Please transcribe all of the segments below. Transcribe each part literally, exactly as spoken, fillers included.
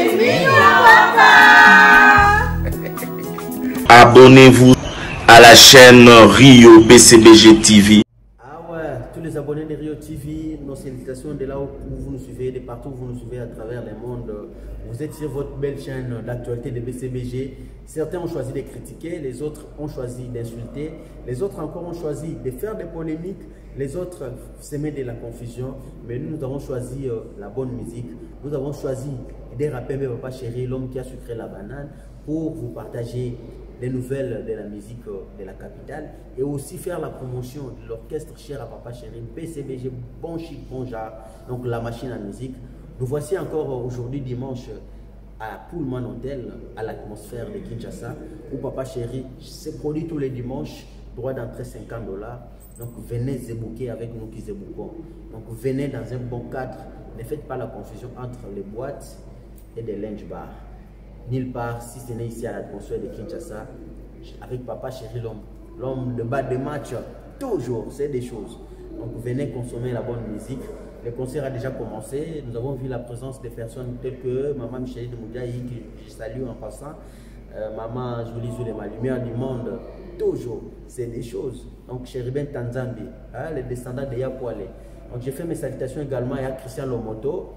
Abonnez-vous à la chaîne Rio B C B G T V. Ah ouais, tous les abonnés de Rio T V, nos salutations de là où vous nous suivez, de partout où vous nous suivez à travers le monde. Vous êtes sur votre belle chaîne d'actualité de B C B G. Certains ont choisi de critiquer, les autres ont choisi d'insulter, les autres encore ont choisi de faire des polémiques, les autres s'aimer de la confusion. Mais nous, nous avons choisi euh, la bonne musique. Nous avons choisi de rapper Papa Chéri, l'homme qui a sucré la banane, pour vous partager les nouvelles de la musique de la capitale et aussi faire la promotion de l'orchestre cher à Papa Chéri, B C B G, bon chic, bon genre, donc la machine à musique. Nous voici encore aujourd'hui dimanche à Pullman Hotel, à l'atmosphère de Kinshasa, où Papa Chéri se produit tous les dimanches, droit d'entrée cinquante dollars. Donc venez zébouquer avec nous qui zébouquons. Donc venez dans un bon cadre, ne faites pas la confusion entre les boîtes et des lunch bars. Nulle part, si ce n'est ici à l'atmosphère de Kinshasa, avec Papa Chéri, l'homme, l'homme de bas de match, toujours, c'est des choses. Donc venez consommer la bonne musique. Le concert a déjà commencé. Nous avons vu la présence de personnes telles que Maman Michel de Moudiaï, que je salue en passant, euh, Maman Jolie Zoulé, ma lumière du monde, toujours, c'est des choses. Donc Chériben Tanzambi, hein, les descendants de Yapouale. Donc j'ai fait mes salutations également à Christian Lomoto,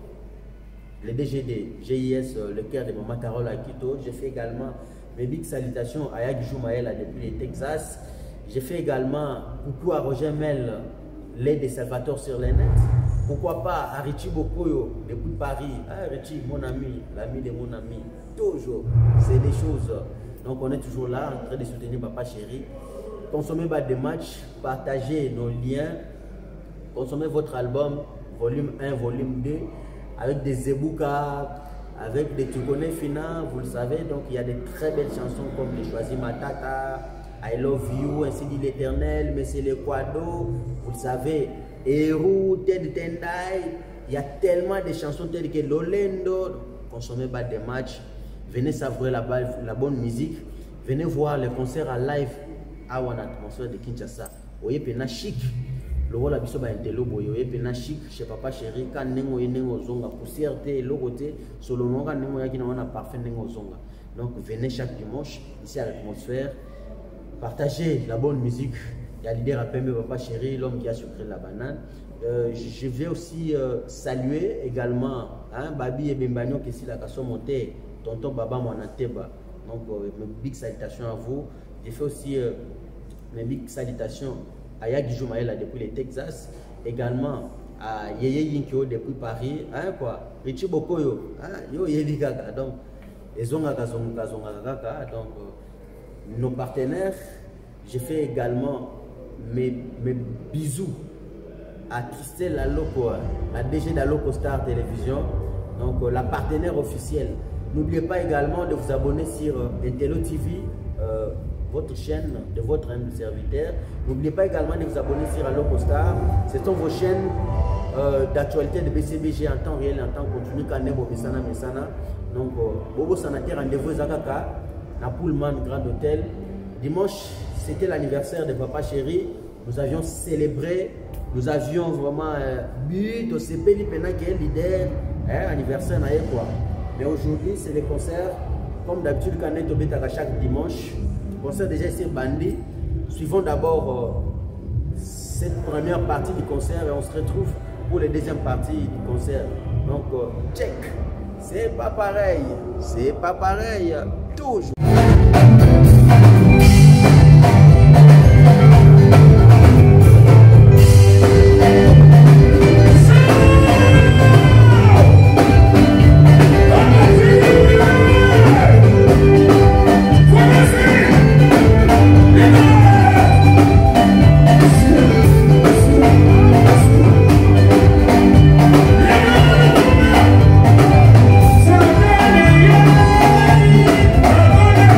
le D G D, G I S, le cœur de Maman Carole à Quito. J'ai fait également mes big salutations à Yag Joumaël depuis le Texas. J'ai fait également coucou à Roger Mel, l'aide de Salvatore sur les nets. Pourquoi pas à Richie Bokoyo depuis Paris. Ah, Richie, mon ami, l'ami de mon ami. Toujours, c'est des choses. Donc on est toujours là en train de soutenir Papa Chéri. Consommez pas de matchs, partagez nos liens. Consommez votre album, volume un, volume deux. Avec des Zebouka, avec des Tugonais Fina, vous le savez. Donc il y a de très belles chansons comme Les Choisis Matata, I Love You, Ainsi dit l'Éternel, Mais c'est le Quado, vous le savez. Eru, Ted Tendai, il y a tellement de chansons telles que Lolendo. Consommez pas des matchs, venez savourer la, la bonne musique, venez voir les concerts en live à One Atmosphère de Kinshasa. Vous voyez, c'est chic. Le rôle abisso ba intelo boyo et pena chic chez Papa Chéri quand nengo yenengo zonga poussière té logoté solo nonga nengo yaki na wana parfait nengo zonga. Donc venez chaque dimanche ici à l'atmosphère, partagez la bonne musique. Il y a l'idée rappelé Papa Chéri, l'homme qui a sucré la banane. Euh, je vais aussi euh, saluer également hein, Babi et Bembagno qui est la casse montée, tonton Baba Mwanateba. Donc euh, mes big salutations à vous. J'ai fait aussi euh, mes big salutations à Yagi Joumaël depuis le Texas, également à Yeye Yinkyo depuis Paris, hein quoi, Richie Bokoyo, hein, yo Yeli Gaga, donc, et Zonga Zonga Zonga Gaga, donc, euh, nos partenaires, j'ai fait également mes, mes bisous à Christelle Aloko, la D G d'Aloko Star Télévision, donc euh, la partenaire officielle. N'oubliez pas également de vous abonner sur euh, Intello T V, euh, votre chaîne de votre humble serviteur. N'oubliez pas également de vous abonner sur Aloko Star. Ce sont vos chaînes euh, d'actualité de B C B G en temps réel, en temps continu. Kanebo Mesana Mesana. Donc, Bobo Sanaté, rendez-vous Zakaka, na Pullman Grand Hôtel. Dimanche, c'était l'anniversaire de Papa Chéri. Nous avions célébré, nous avions vraiment but au C P L Pena qui est leader, hein, anniversaire naïe quoi. Mais aujourd'hui, c'est les concerts, comme d'habitude, Kaneto Betaka chaque dimanche. Concert déjà ici Bandi. Suivons d'abord euh, cette première partie du concert et on se retrouve pour la deuxième partie du concert. Donc, euh, check. C'est pas pareil. C'est pas pareil. Toujours. Somebody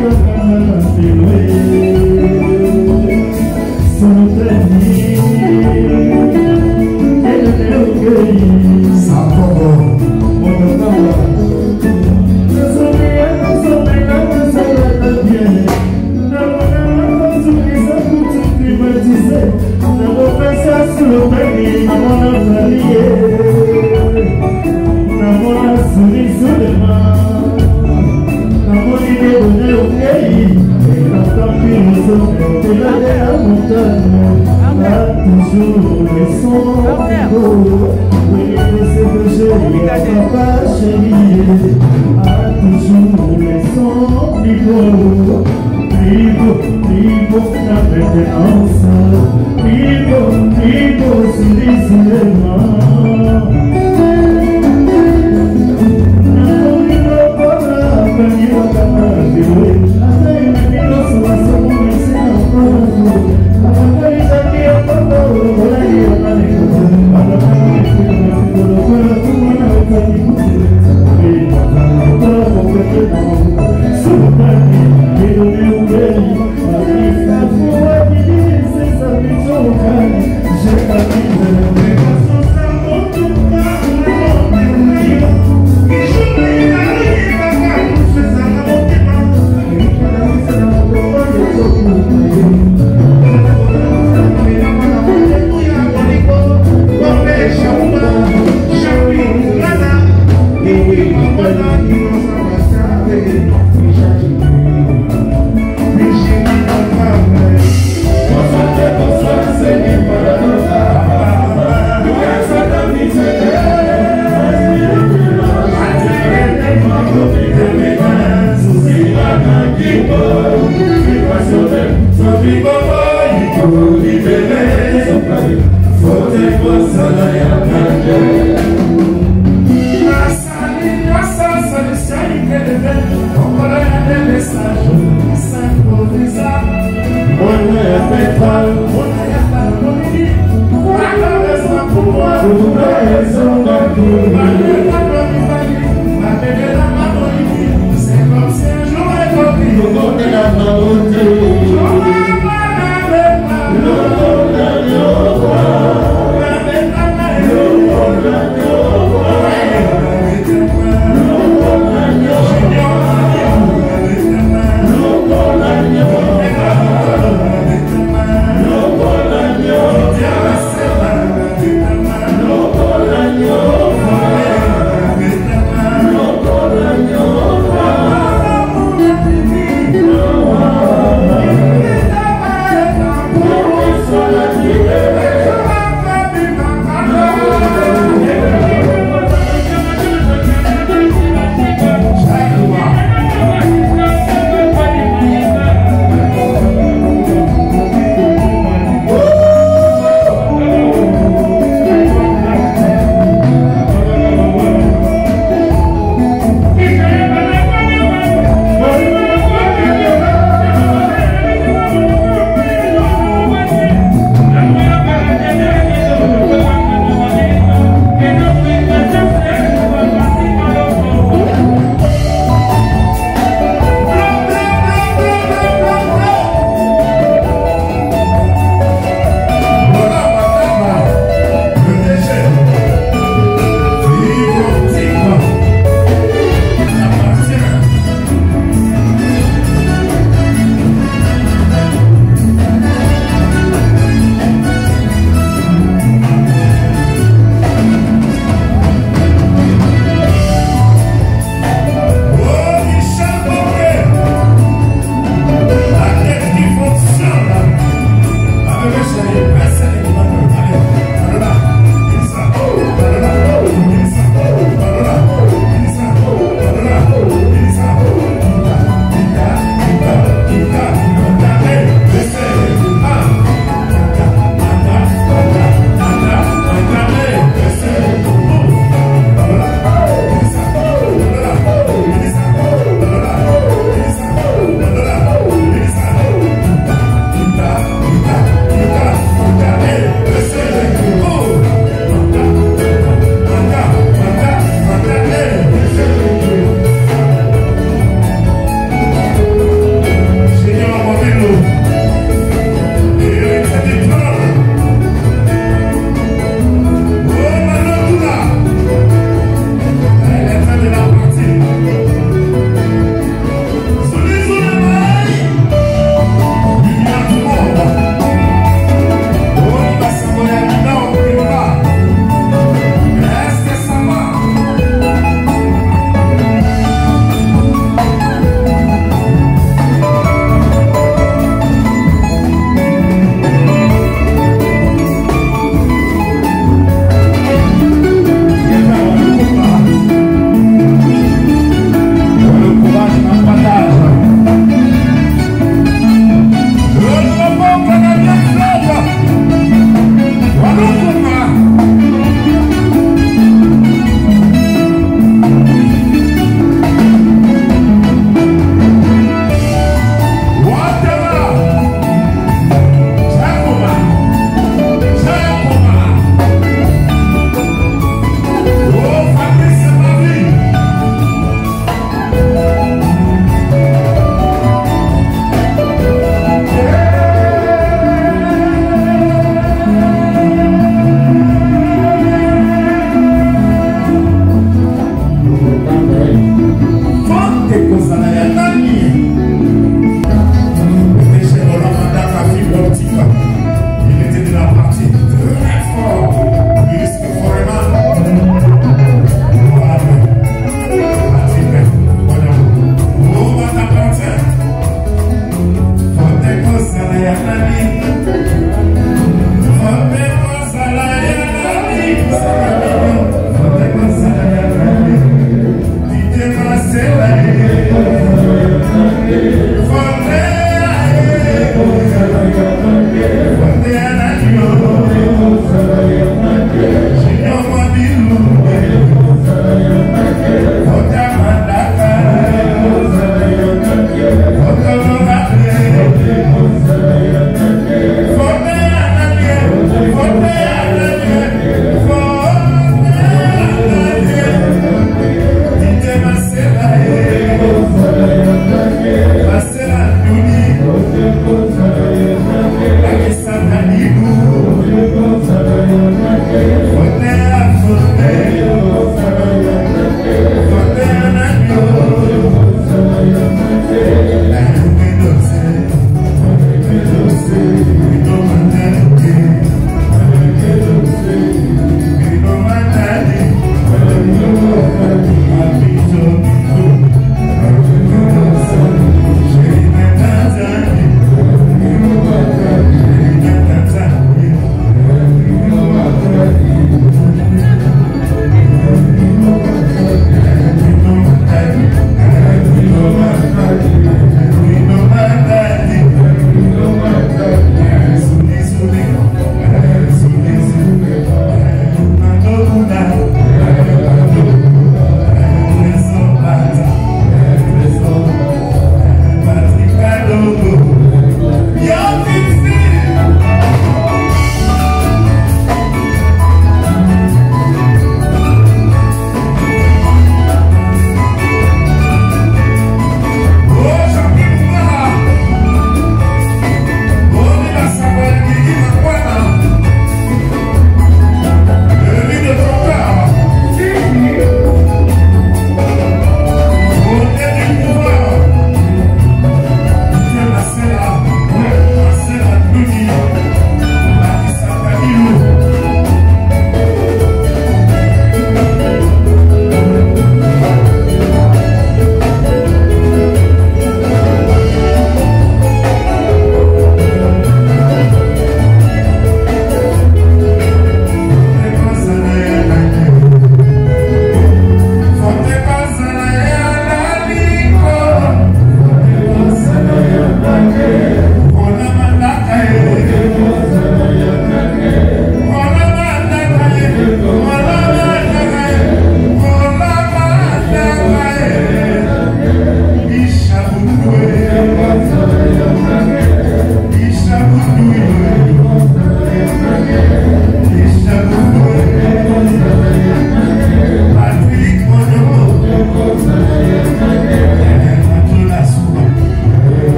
Thank you.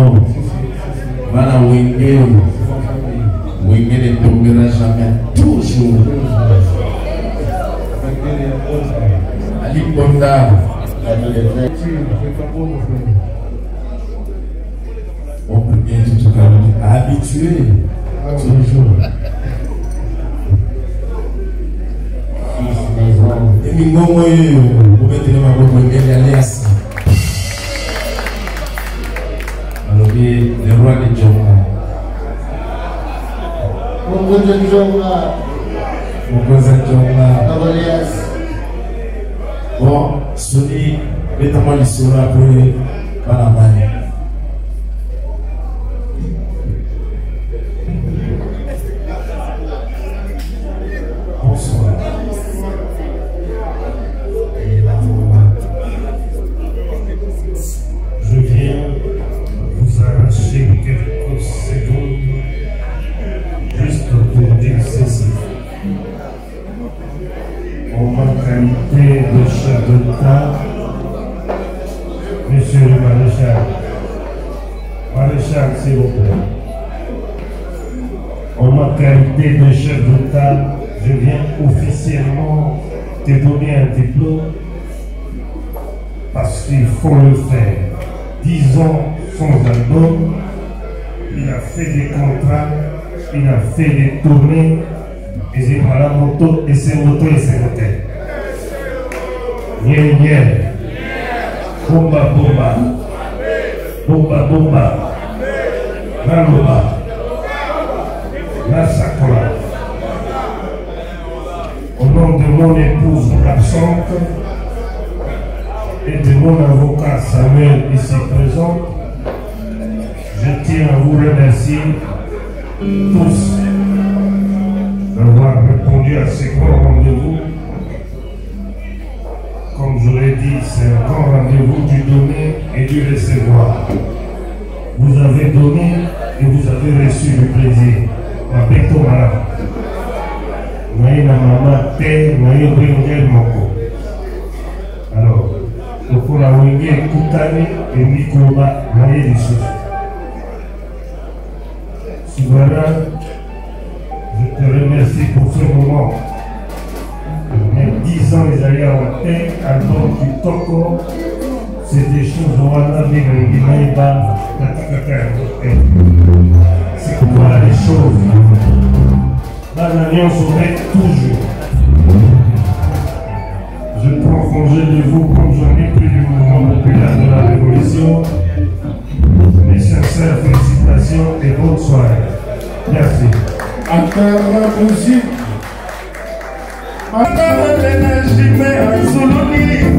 non. Voilà, Wingel. Wingel ne tombera jamais. Toujours. Ali Bonda. On peut bien tout cas habitué. Toujours. Et puis, moi, vous mettez ma bonne alias. Alors, le roi de Djonga. Mon roi de Djonga. Mon roi de Djonga. Alias. Bon, celui, mettez-moi le sera pour la main. Bonsoir. Je viens vous arracher quelques secondes juste pour dire ceci. En ma qualité de chef d'État, Monsieur le maréchal, maréchal s'il vous plaît, en ma qualité de chef d'État, je viens officiellement te donner un diplôme parce qu'il faut le faire. Dix ans sans album, il a fait des contrats, il a fait des tournées, et c'est par la moto, et c'est moto, et c'est moto. Nye nye, bomba bomba, bomba bomba, naloba, nasakola. Au nom de mon épouse absente et de mon avocat Samuel ici présent, je tiens à vous remercier tous d'avoir répondu à ce grand rendez-vous. Comme je l'ai dit, c'est un grand rendez-vous du donner et du recevoir. Vous avez donné et vous avez reçu le plaisir. Ma béto malade. Naïna maman te, naïna wingel moko. Alors, pour la wingel kutani et mikoba naïna lissu. Souverain, je te remercie pour ce moment. Mais dix ans les alliés ont été, album du Toko, c'est des choses où on a vu le Guimaïba, c'est quoi les choses. Là, l'Alliance aurait toujours. Je prends congé de vous comme j'en ai pris du mouvement populaire de la Révolution. Mes sincères félicitations et bonne soirée. Merci. Encore la musique. Encore l'énergie, mais un souloni,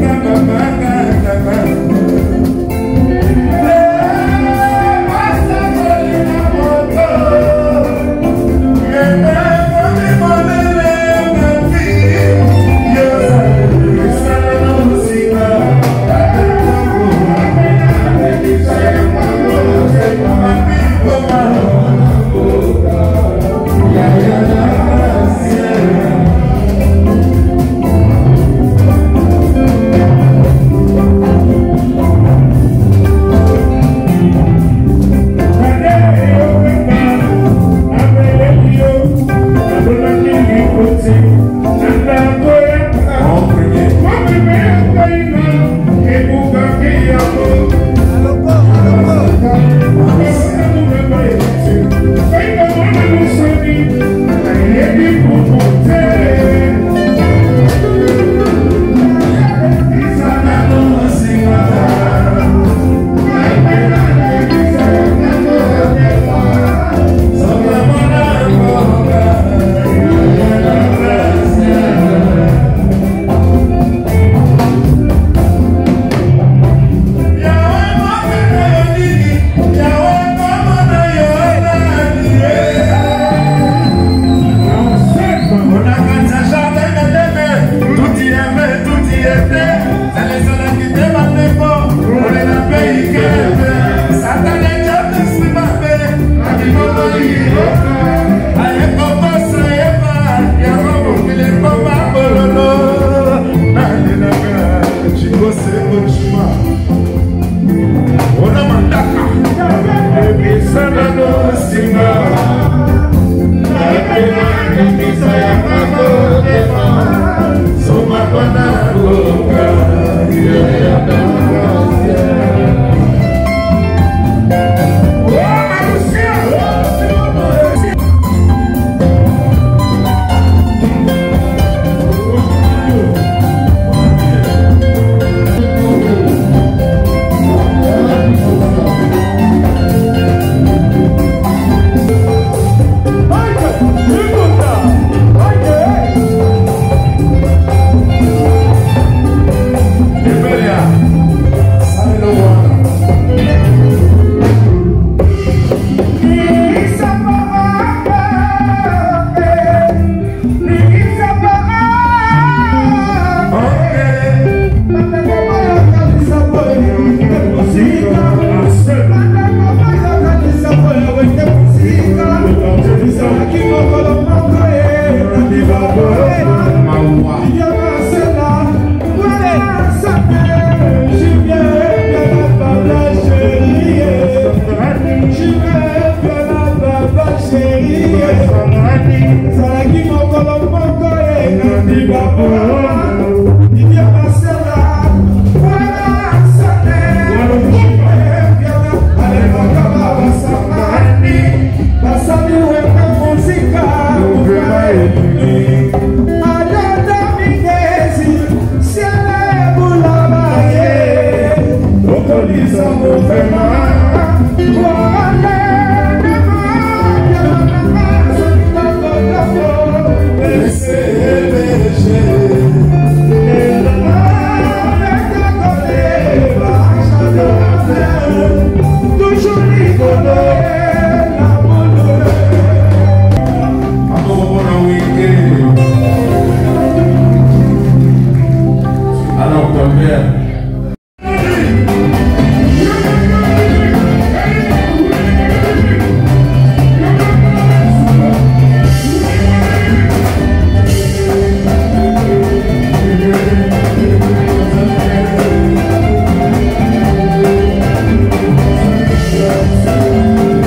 Thank you.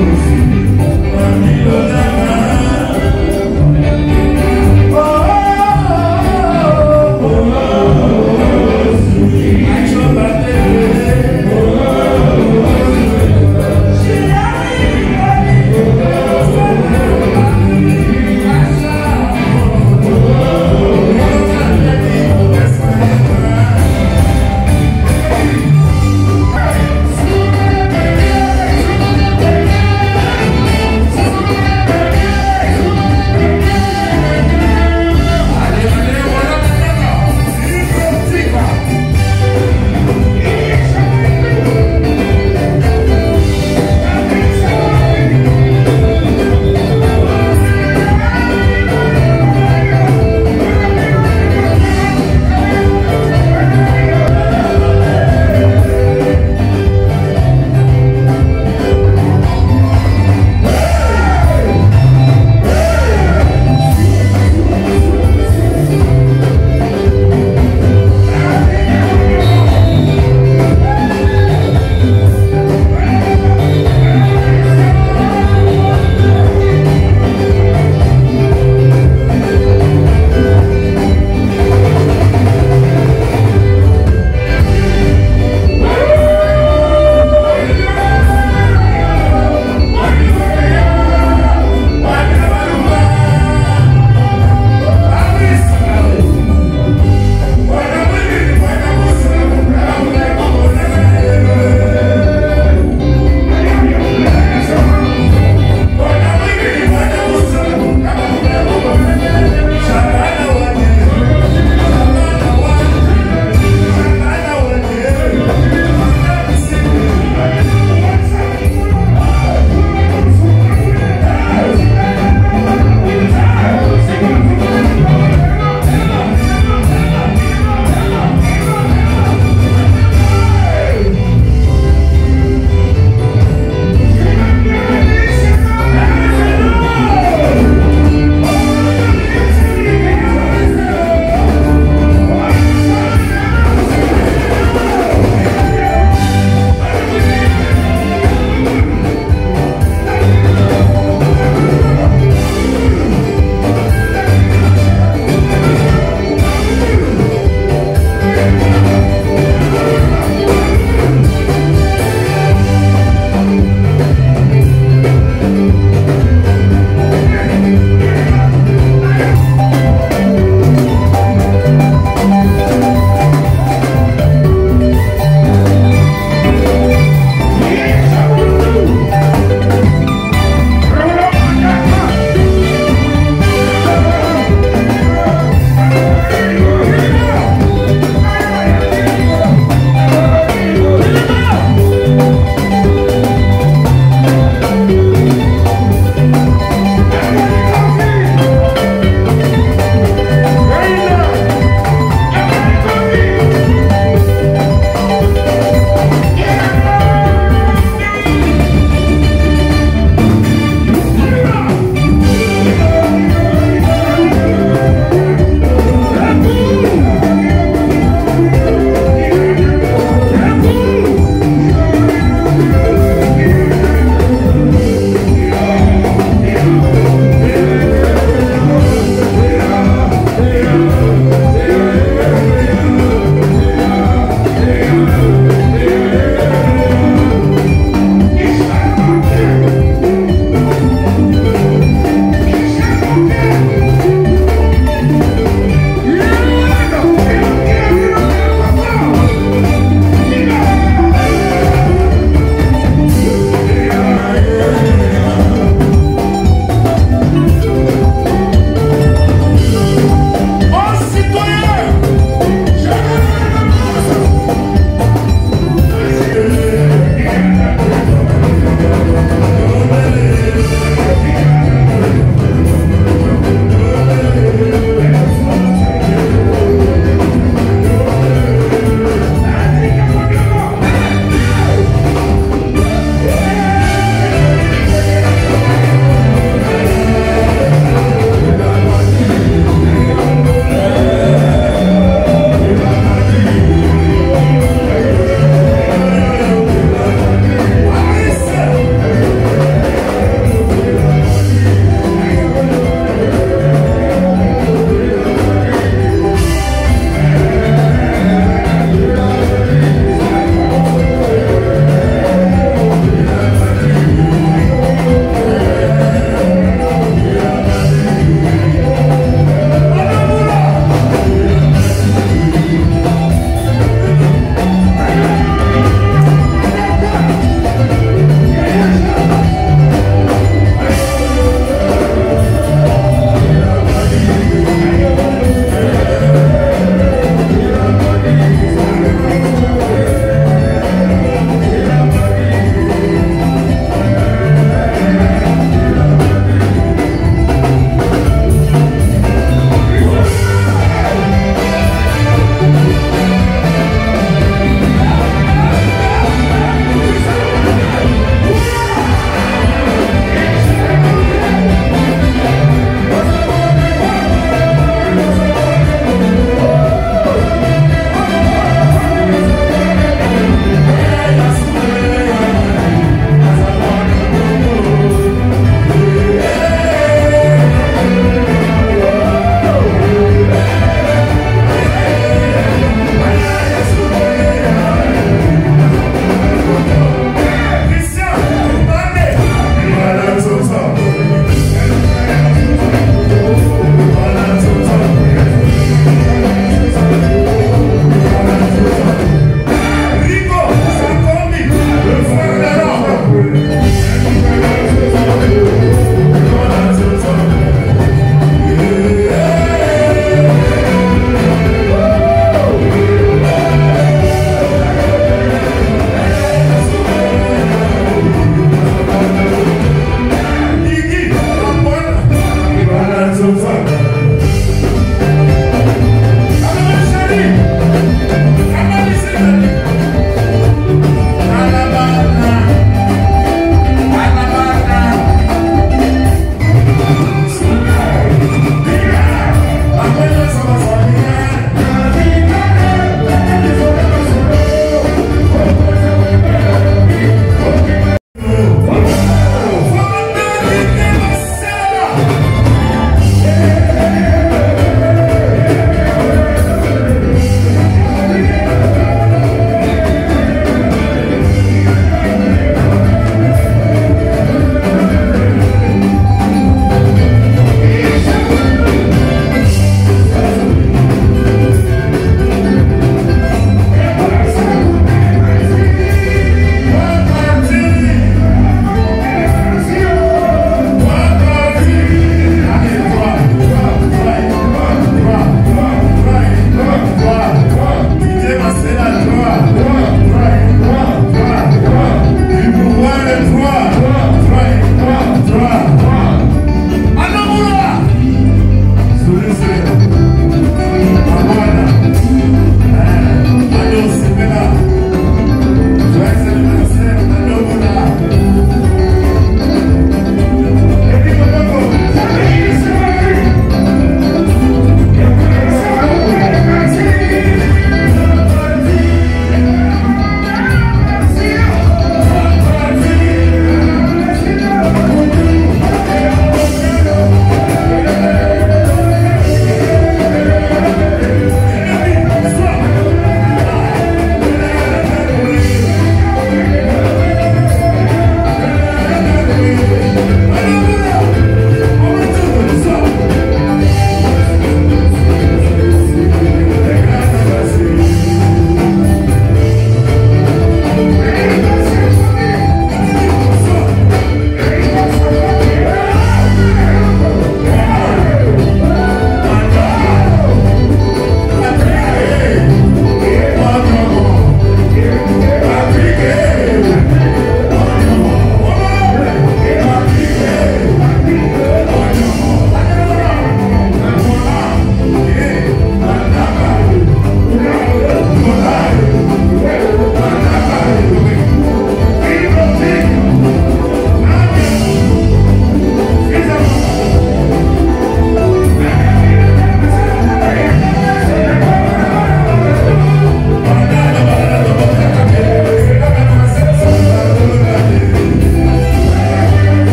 Yeah.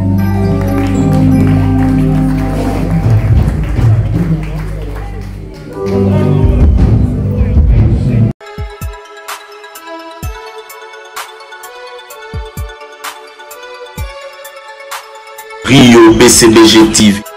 Rio B C B G T V.